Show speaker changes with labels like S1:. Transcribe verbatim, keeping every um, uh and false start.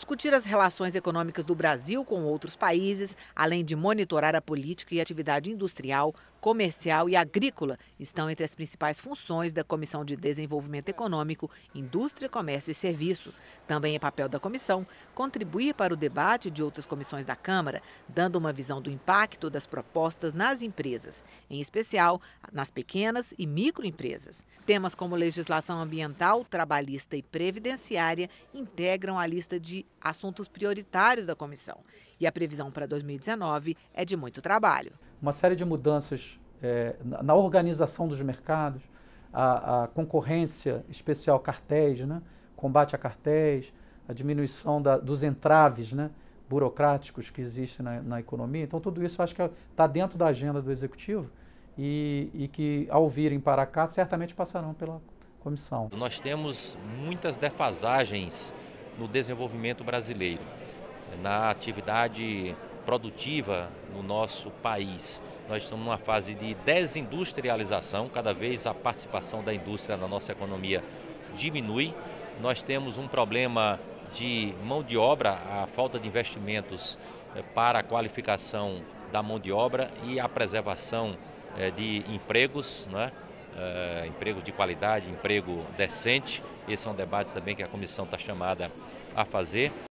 S1: discutir as relações econômicas do Brasil com outros países, além de monitorar a política e atividade industrial, comercial e agrícola, estão entre as principais funções da Comissão de Desenvolvimento Econômico, Indústria, Comércio e Serviço. Também é papel da comissão contribuir para o debate de outras comissões da Câmara, dando uma visão do impacto das propostas nas empresas, em especial nas pequenas e microempresas. Temas como legislação ambiental, trabalhista e previdenciária integram a lista de assuntos prioritários da comissão. E a previsão para dois mil e dezenove é de muito trabalho.
S2: Uma série de mudanças é, na organização dos mercados, a, a concorrência, especial cartéis, né? Combate a cartéis, a diminuição da, dos entraves, né? burocráticos que existem na, na economia. Então, tudo isso acho que está dentro da agenda do Executivo e, e que, ao virem para cá, certamente passarão pela comissão.
S3: Nós temos muitas defasagens no desenvolvimento brasileiro, na atividade produtiva no nosso país. Nós estamos numa fase de desindustrialização, cada vez a participação da indústria na nossa economia diminui. Nós temos um problema de mão de obra, a falta de investimentos para a qualificação da mão de obra e a preservação de empregos, não é? Uh, empregos de qualidade, emprego decente. Esse é um debate também que a comissão está chamada a fazer.